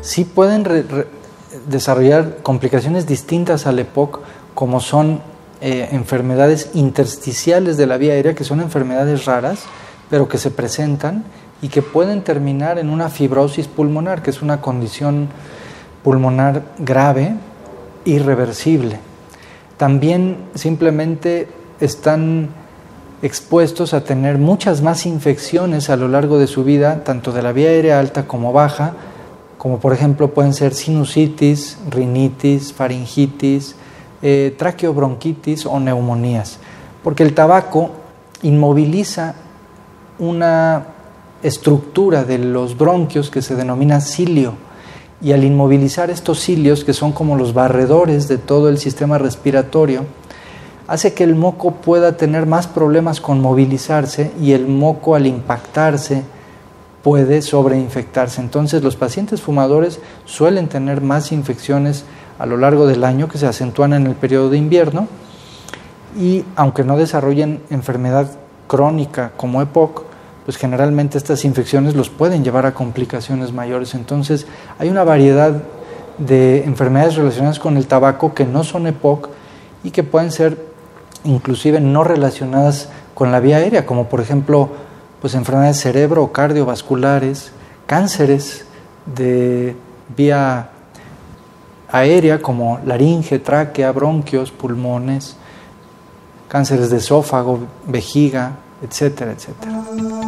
sí pueden desarrollar complicaciones distintas al EPOC, como son enfermedades intersticiales de la vía aérea, que son enfermedades raras, pero que se presentan y que pueden terminar en una fibrosis pulmonar, que es una condición pulmonar grave, irreversible. También simplemente están expuestos a tener muchas más infecciones a lo largo de su vida, tanto de la vía aérea alta como baja, como por ejemplo pueden ser sinusitis, rinitis, faringitis, traqueobronquitis o neumonías, porque el tabaco inmoviliza una estructura de los bronquios que se denomina cilio, y al inmovilizar estos cilios, que son como los barredores de todo el sistema respiratorio, hace que el moco pueda tener más problemas con movilizarse, y el moco al impactarse puede sobreinfectarse. Entonces los pacientes fumadores suelen tener más infecciones a lo largo del año, que se acentúan en el periodo de invierno, y aunque no desarrollen enfermedad crónica como EPOC, pues generalmente estas infecciones los pueden llevar a complicaciones mayores. Entonces hay una variedad de enfermedades relacionadas con el tabaco que no son EPOC y que pueden ser inclusive no relacionadas con la vía aérea, como por ejemplo pues enfermedades cerebro o cardiovasculares, cánceres de vía aérea como laringe, tráquea, bronquios, pulmones, cánceres de esófago, vejiga, etcétera, etcétera.